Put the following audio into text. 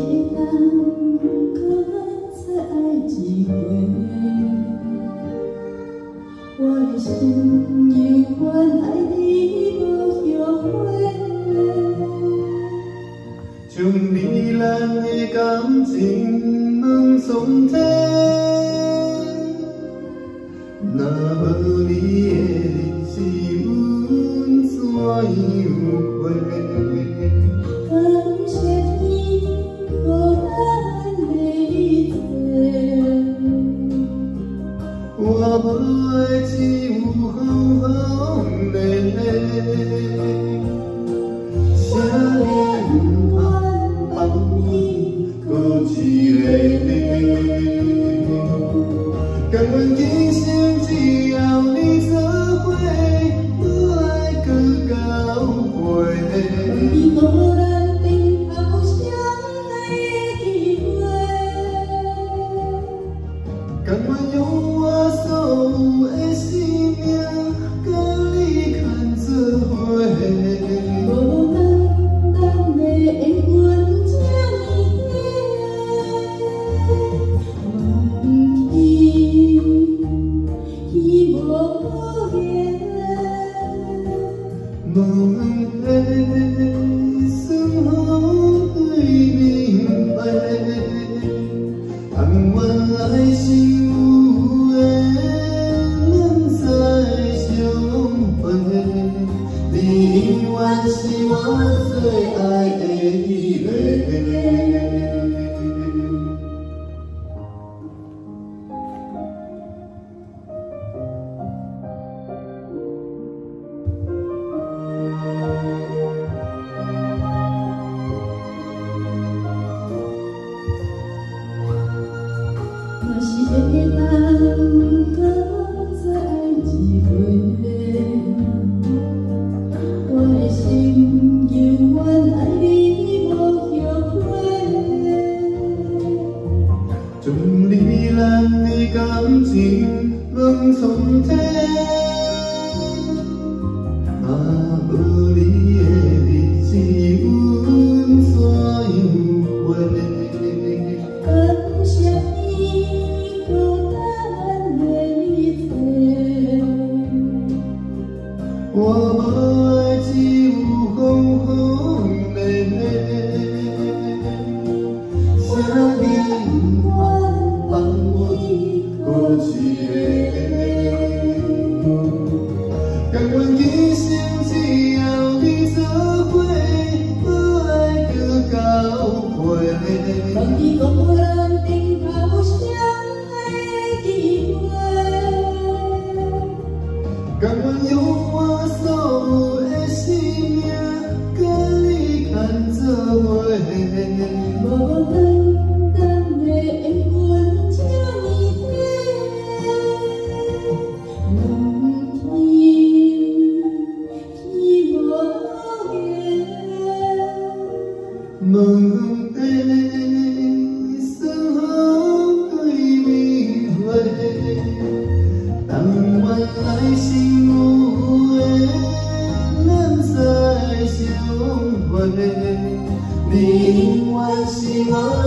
人搁再爱一回，我的心永远爱你无后悔。 将你咱的感情问苍天，若无你的日子，阮怎样过？ 感谢你，予咱的我无爱只有风风烈烈，请你放你搁一个，甘愿今生只要你做伙，不爱搁到尾。 你无咱顶头相爱的机会， 甘愿用我所有的生命，甲你牵做伙。 无咱的缘分这么短，天无言， 问的算好对明白，但愿来生有缘，咱再相会。你永远是我最爱的一个。 若是会当搁再爱一回，我的心永远爱你无后悔。 将你咱的感情问苍天，若无你的日子，阮怎样过？ 感谢你，予咱的我无爱只有风风烈烈，请你放我搁一个，甘愿今生只要你做伙，不爱搁到尾。 放你讲无咱顶头相爱的机会， 甘愿用我所有的生命，甲你牵做伙。 无咱的缘分这么短，天无言， 问的算好对明话，但愿来生有缘，咱再相会。你永远是我